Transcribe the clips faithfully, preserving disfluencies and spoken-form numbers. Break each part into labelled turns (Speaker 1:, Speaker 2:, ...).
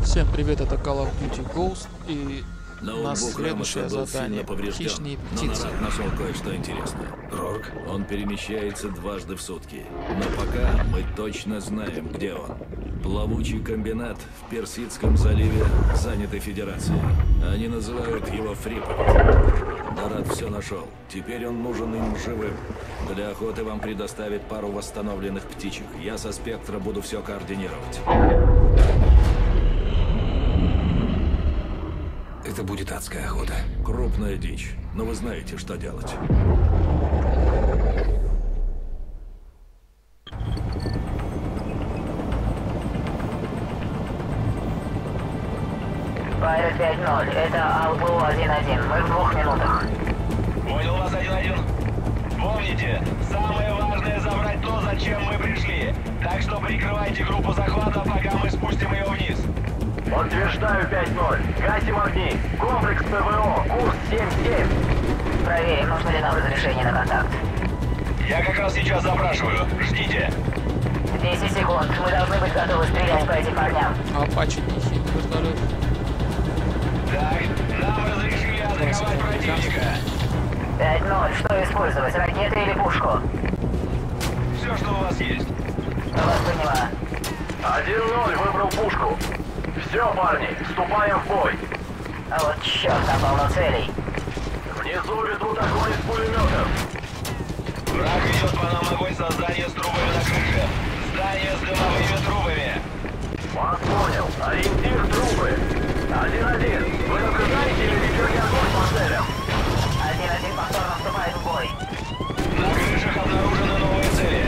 Speaker 1: Всем привет, это Call of Duty Ghost, и у нас
Speaker 2: Ноутбук
Speaker 1: следующее
Speaker 2: Рамоса был
Speaker 1: задание.
Speaker 2: сильно поврежден,
Speaker 1: Хищные
Speaker 2: но
Speaker 1: птицы.
Speaker 2: Нарат нашел кое-что интересное. Рорк? Он перемещается дважды в сутки. Но пока мы точно знаем, где он. Плавучий комбинат в Персидском заливе, занятый Федерацией. Они называют его Фрипорт. Нарат все нашел. Теперь он нужен им живым. Для охоты вам предоставят пару восстановленных птичек. Я со Спектра буду все координировать.
Speaker 3: Это будет адская охота.
Speaker 2: Крупная дичь, но вы знаете, что делать.
Speaker 4: Пайрет пять ноль, это Албу один один, мы в двух минутах.
Speaker 5: Понял вас, один один. Помните, самое важное забрать то, зачем мы пришли. Так что прикрывайте группу захвата, пока мы спустим ее вниз.
Speaker 6: Подтверждаю пять ноль. Гасим огни. Комплекс ПВО. Курс семь семь.
Speaker 4: Проверим, нужно ли нам разрешение на контакт.
Speaker 5: Я как раз сейчас запрашиваю. Ждите.
Speaker 4: десять секунд. Мы должны быть готовы стрелять по этим парням.
Speaker 1: А Апачи не хитрый вертолет.
Speaker 5: Так, нам разрешили атаковать противника.
Speaker 4: пять ноль. Что использовать, ракеты или пушку?
Speaker 5: Все, что у вас есть.
Speaker 4: Вас поняла.
Speaker 6: один ноль. Выбрал пушку. Все, парни, вступаем в бой.
Speaker 4: А вот черт, там полно целей.
Speaker 6: Внизу ведут огонь из пулеметов.
Speaker 5: Враг ведет по нам огонь со здания с трубами на крыше. Здание с дымовыми трубами.
Speaker 6: Вас понял. Ориентир трубы. один один. Вы наблюдаете или ведете огонь по целям?
Speaker 4: один один повторно вступает в бой.
Speaker 5: На крышах обнаружены новые цели.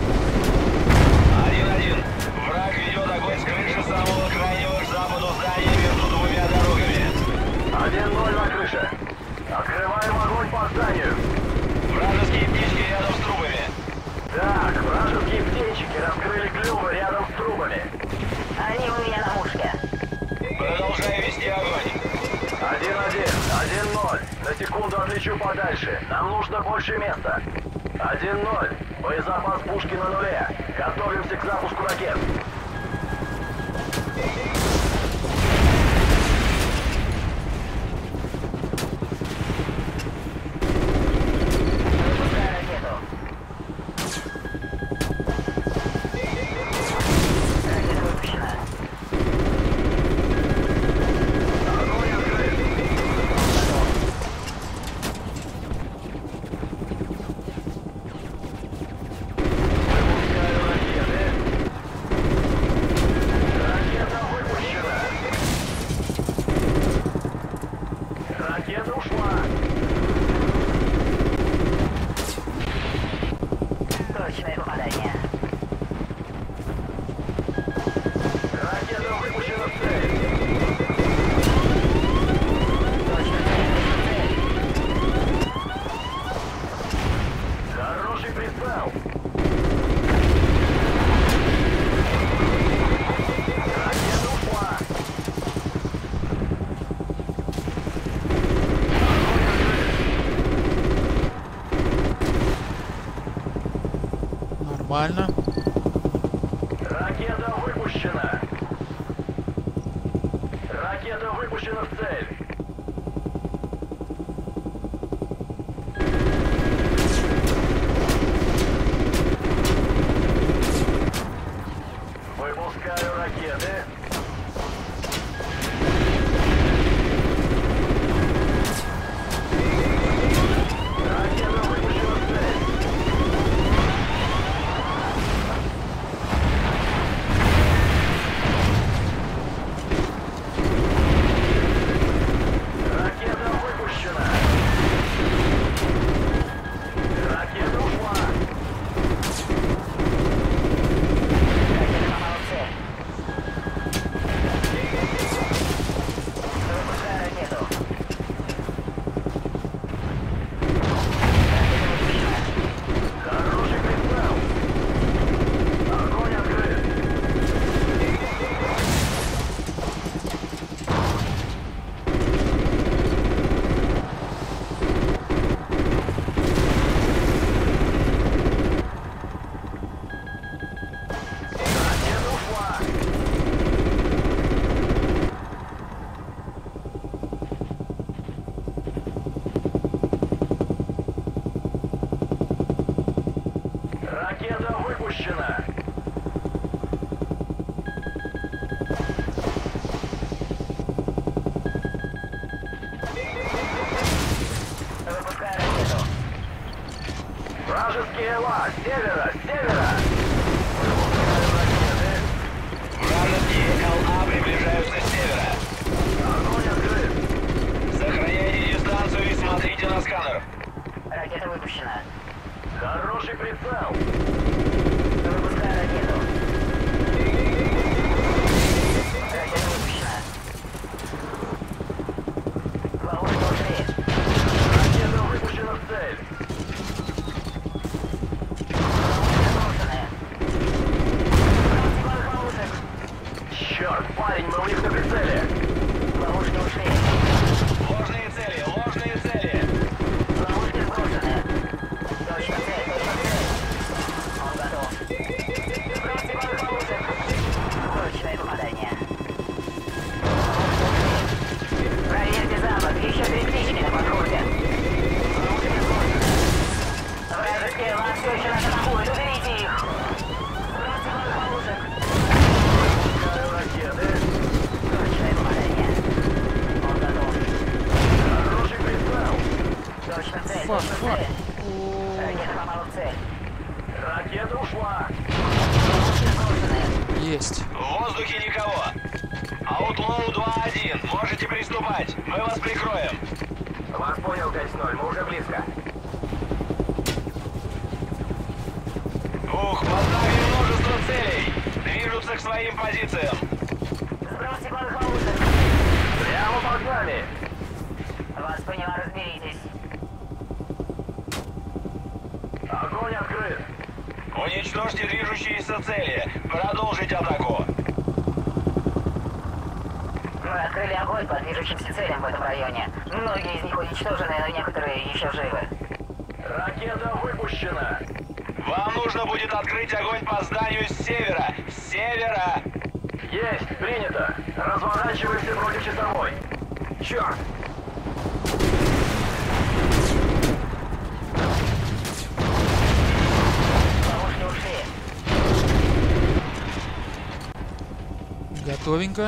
Speaker 5: один один. Враг ведет огонь с крыши самого крайнего к западу здания между двумя дорогами.
Speaker 6: один ноль на крыше. Открываем огонь по зданию.
Speaker 5: Вражеские птички рядом с трубами.
Speaker 6: Так, вражеские птенчики раскрыли клювы рядом с трубами.
Speaker 4: Они у меня на мушке.
Speaker 5: Продолжаю вести огонь.
Speaker 6: один один. один ноль. На секунду отлечу подальше. Нам нужно больше места. один ноль. Боезапас пушки на нуле. Готовимся к запуску ракет.
Speaker 4: Выпускаю ракету. Ракета выпущена.
Speaker 6: Огонь открыт. Выпускаю ракеты. Ракета выпущена. Ракета ушла.
Speaker 4: Точное попадание.
Speaker 6: Ракета выпущена в цель.
Speaker 4: Точно цель.
Speaker 6: Хороший прицел. Ракета ушла.
Speaker 1: Нормально.
Speaker 6: Ракета выпущена. Ракета выпущена в цель. Выпускаю ракеты. Ракета выпущена в цель. Ракета выпущена. Ракета ушла.
Speaker 4: Ракета попала в цель.
Speaker 6: Черт, парень, мы у них на прицеле.
Speaker 4: Ловушки ушли.
Speaker 5: Ложные цели, ложные цели.
Speaker 4: Ловушки сброшены. Точно цель, точно цель. Он готов. Сбросьте пару ловушек. Точное попадание. Проверьте запад, еще три птички на подходе. Ловушки сброшены. Вражеские вас все еще нас атакуют, уберите их. Сбросьте пару ловушек.
Speaker 6: Ракеты.
Speaker 4: Точное попадание. Он готов.
Speaker 6: Хороший прицел.
Speaker 4: Точно цель,
Speaker 1: Фак,
Speaker 4: точно
Speaker 1: фак.
Speaker 4: цель.
Speaker 1: О,
Speaker 4: Ракета попала в цель.
Speaker 6: Ракета ушла.
Speaker 4: Ловушки сброшены.
Speaker 1: есть.
Speaker 5: В воздухе никого. Аутлоу два один. Можете приступать. Мы вас прикроем.
Speaker 6: Вас понял, пять ноль, мы уже близко.
Speaker 5: Ух, поставили множество целей. Движутся к своим позициям.
Speaker 4: Сбросьте пару ловушек.
Speaker 6: Прямо под нами.
Speaker 4: Вас поняла, разберитесь.
Speaker 6: Огонь открыт.
Speaker 5: Уничтожьте движущиеся цели. Продолжить атаку.
Speaker 4: Мы открыли огонь по движущимся целям в этом районе. Многие из них уничтожены, но некоторые еще живы.
Speaker 6: Ракета выпущена.
Speaker 5: Вам нужно будет открыть огонь по зданию с севера. С севера.
Speaker 6: Есть, принято. Разворачиваемся против часовой. Черт.
Speaker 4: Ловушки ушли.
Speaker 1: Готовенько.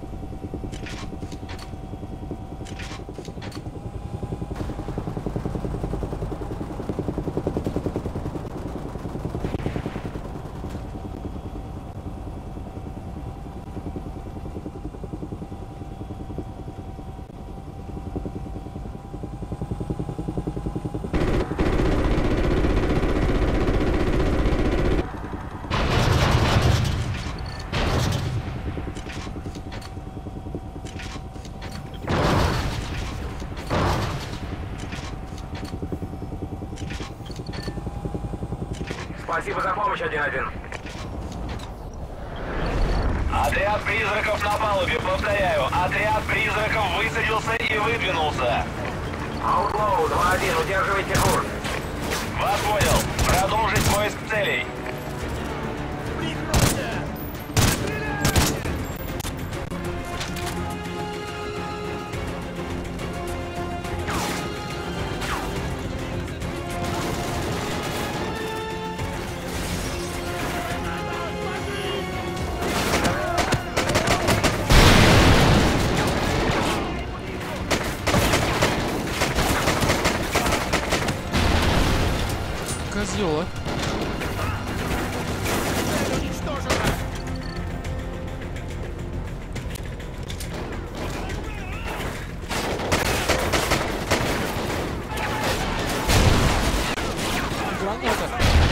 Speaker 6: Спасибо за помощь, один один.
Speaker 5: Отряд призраков на палубе. Повторяю, отряд призраков высадился и выдвинулся.
Speaker 6: Аутлоу два один, удерживайте курс.
Speaker 5: Вас понял. Продолжить поиск целей.
Speaker 1: Козёла. Граната.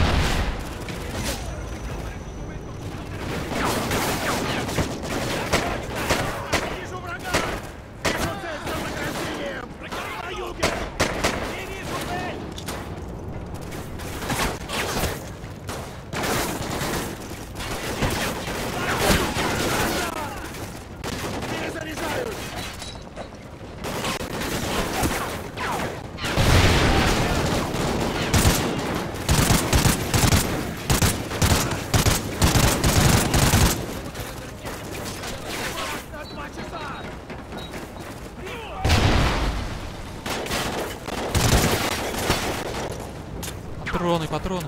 Speaker 1: Патроны, патроны.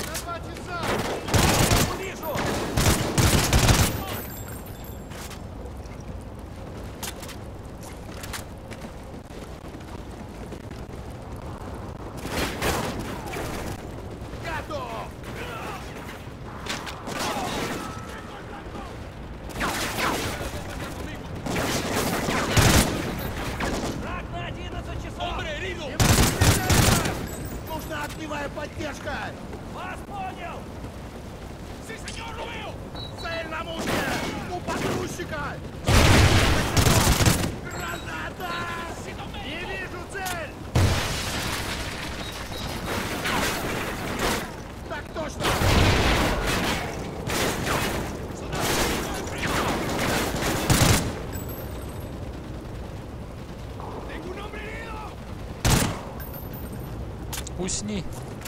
Speaker 7: Нужна огневая поддержка! Вас понял! Цель на мушке! У погрузчика! Граната! Не вижу цель! Так точно!
Speaker 1: Усни.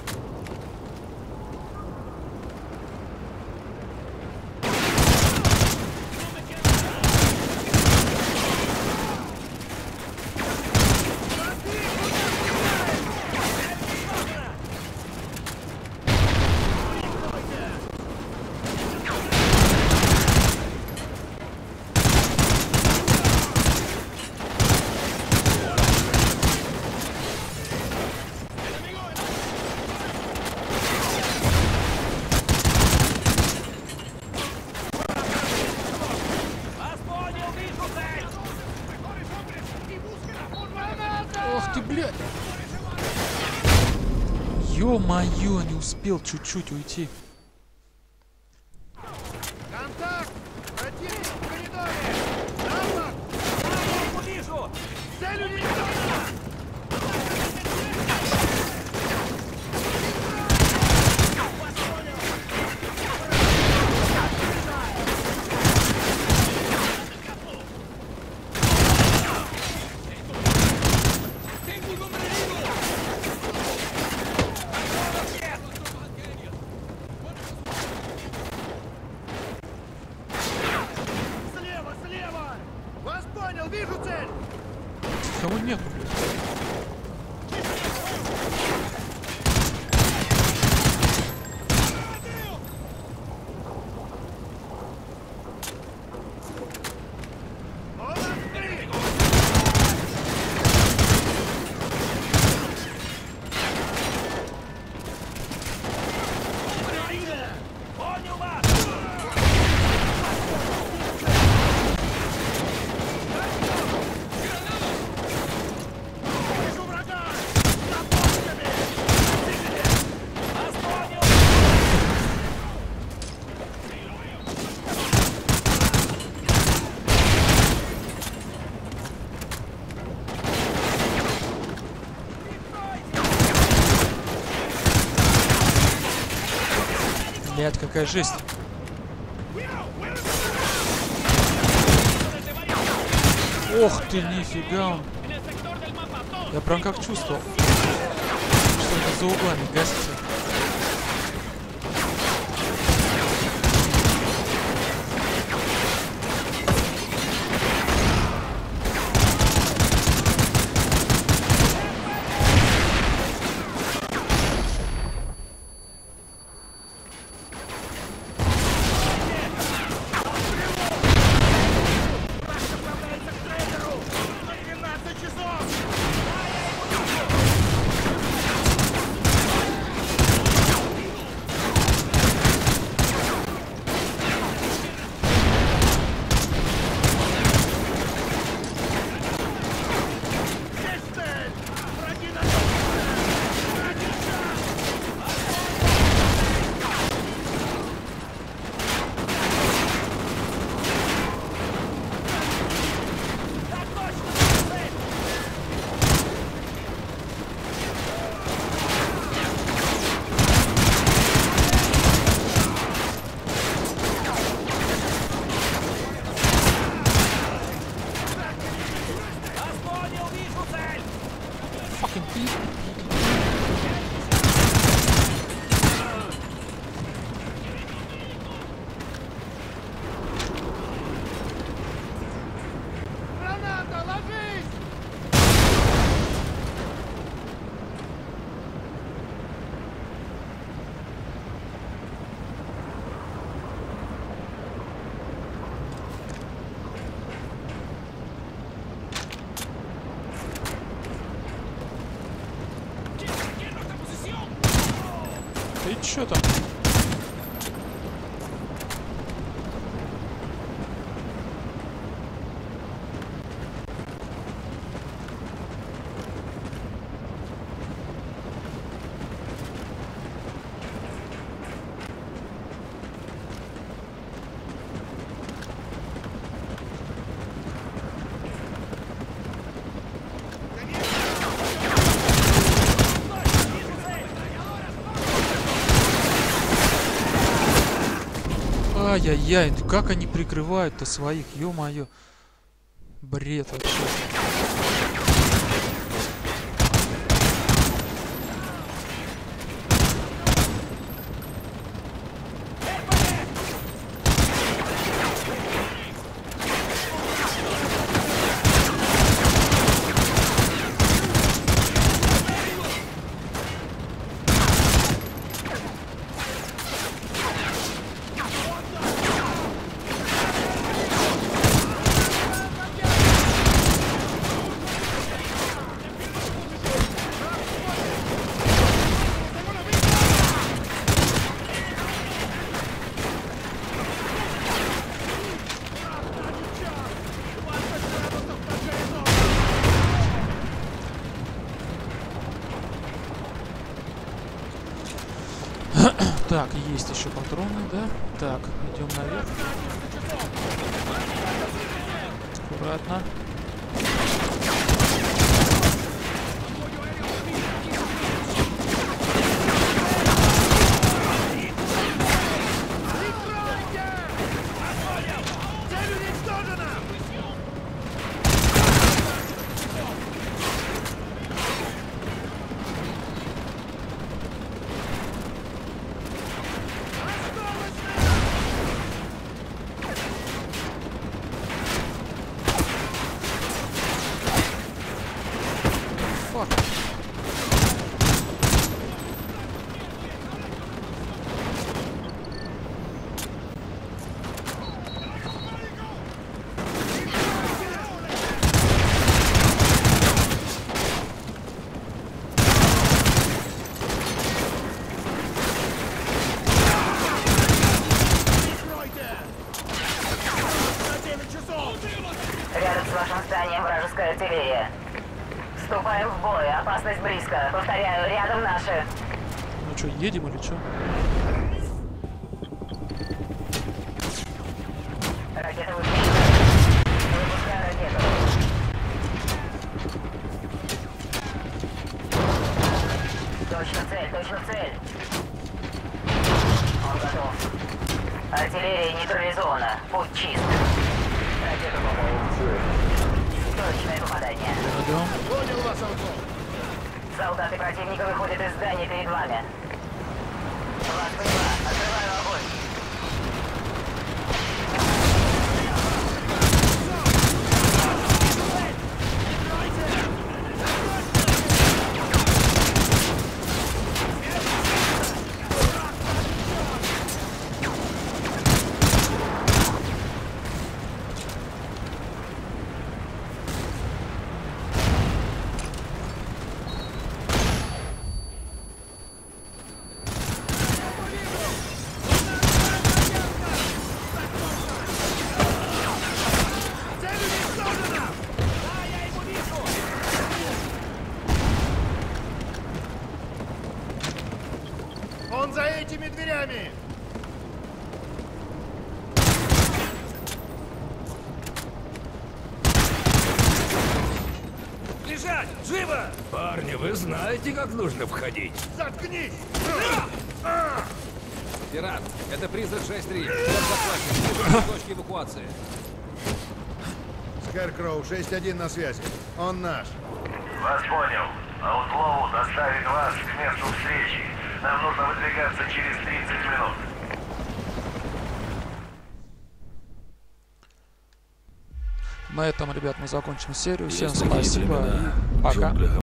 Speaker 1: Ох ты, блядь! Ё-моё, не успел чуть-чуть уйти.
Speaker 7: Контакт! Противник в коридоре! Запад! Запад! Вижу! Цель уничтожена! Слева, слева! Вас понял, вижу цель!
Speaker 1: Кого нет?
Speaker 7: Понял вас! Вижу врага! За пушками! Вас понял!
Speaker 1: Блядь, какая жесть. Ох ты, нифига он. Я прям как чувствовал, что это за углами гасится.
Speaker 7: Направляется к трейдеру! На двенадцать часов! Есть цель! Враги на Один шаг! Так точно! Цель! Вас понял, вижу цель!
Speaker 1: Fucking пи.
Speaker 7: Граната, ложись!
Speaker 1: Ты чё там? Ай-яй-яй, ну как они прикрывают-то своих, ё-моё. Бред вообще. Так, есть еще патроны, да? Так, идем наверх. Аккуратно.
Speaker 7: Цель уничтожена!
Speaker 1: Фак.
Speaker 4: Рядом с вашим зданием вражеская артиллерия. Вступаем в бой. Опасность близко. Повторяю, рядом наши.
Speaker 1: Ну что, едем или что?
Speaker 4: Ракета выпущена. Выпускаю ракету. Точно цель, точно цель. Он готов. Артиллерия нейтрализована. Путь чист. Ракета попала в цель. Точное попадание.
Speaker 1: Идем.
Speaker 7: Понял вас, Антон.
Speaker 4: Солдаты противника выходят из здания перед вами. Вас поняла. Открываю огонь.
Speaker 7: Цель уничтожена! Да, я его вижу! Он за этими дверями!
Speaker 5: Лежать! Живо!
Speaker 3: Парни, вы знаете, как нужно входить?
Speaker 7: Заткнись!
Speaker 3: Пират, это призрак шесть три. Захватчик. Точки эвакуации.
Speaker 7: Скэркроу, шесть один на связи. Он наш.
Speaker 6: Вас понял. Аутлоу доставит вас к месту встречи. Нам нужно выдвигаться через тридцать минут.
Speaker 1: На этом, ребят, мы закончим серию. Всем
Speaker 2: Есть такие
Speaker 1: спасибо
Speaker 2: племена
Speaker 1: и
Speaker 2: в
Speaker 1: пока.
Speaker 2: джунглях